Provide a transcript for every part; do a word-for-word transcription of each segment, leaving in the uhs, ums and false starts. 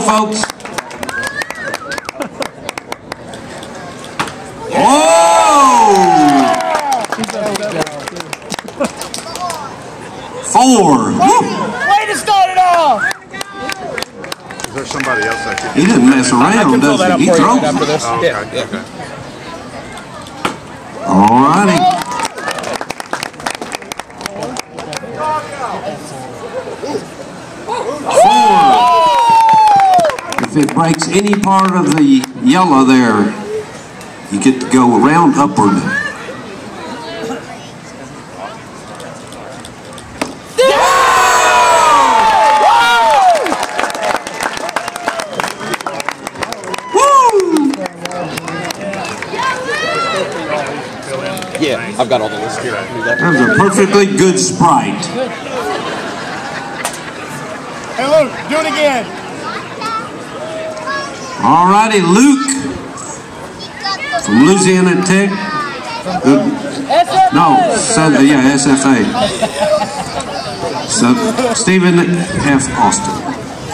folks. Oh! Four. Way to start it off. Is there somebody else that can? He doesn't mess around, does he? He throws. After this. Oh, okay, Yeah, yeah. okay. All righty. Four. If it breaks any part of the yellow there, you get to go around upward. Yeah, I've got all the lists here. That was a perfectly good Sprite. Hey, Luke, do it again. All righty, Luke from Louisiana Tech. Uh, no, yeah, S F A. So, Stephen F. Austin.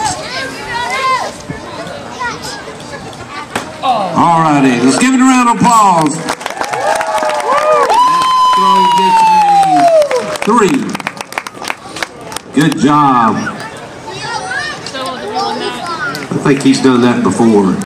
All righty, let's give it a round of applause. Three. Good job. I think he's done that before.